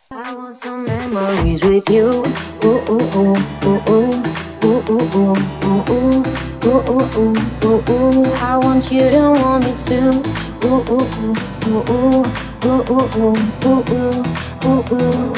I want some memories with you. Ooh, ooh, ooh, ooh, ooh. Ooh, ooh, ooh, ooh, ooh. Ooh, ooh, ooh, ooh, ooh. I want you to want me too. Ooh, ooh, ooh, ooh, ooh. Ooh, ooh, ooh, ooh, ooh, ooh, ooh.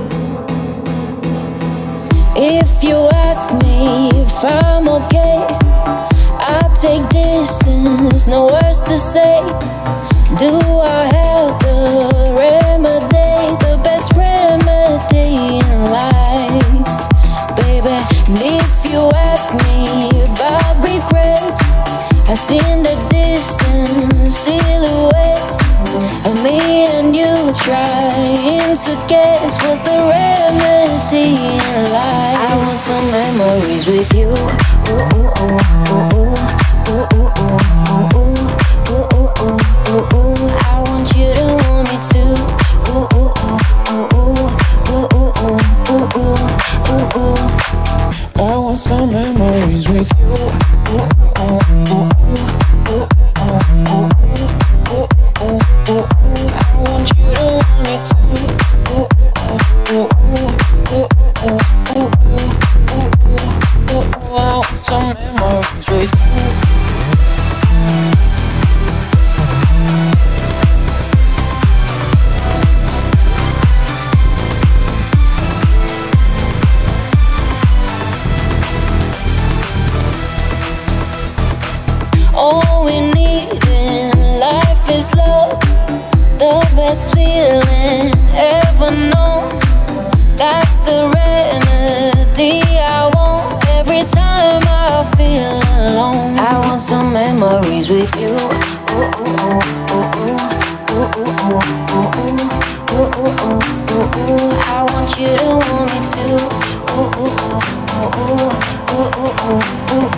If you ask me if I'm okay, I'll take distance, no words to say. Do I have the remedy, the best remedy in life? Baby, and if you ask me about regrets, I seen the distant silhouettes of me and you trying to guess what's the remedy in life. I want some memories with you. Ooh, ooh, ooh, ooh, ooh. Ooh, ooh, ooh, ooh, ooh. Ooh, ooh, ooh, ooh, ooh. I want you to want me too. Ooh, ooh, ooh, ooh, ooh. Ooh, ooh, ooh, ooh, ooh, ooh, ooh. I want some memories with you. Ooh, ooh, ooh, ooh. Ooh, ooh, ooh, ooh. Ooh, ooh, ooh, ooh. I want you to want me too. Ooh, ooh, ooh, ooh. Ooh, ooh, ooh, ooh, ooh, ooh, ooh. I want some memories with you. All we need in life is love, the best feeling ever known. That's the remedy I want every time I feel alone. I want some memories with you. Ooh, ooh, ooh, ooh, ooh. Ooh, ooh, ooh, ooh, ooh. Ooh, ooh, ooh, ooh, ooh. I want you to want me too. Ooh, ooh, ooh, ooh, ooh. Ooh, ooh, ooh, ooh,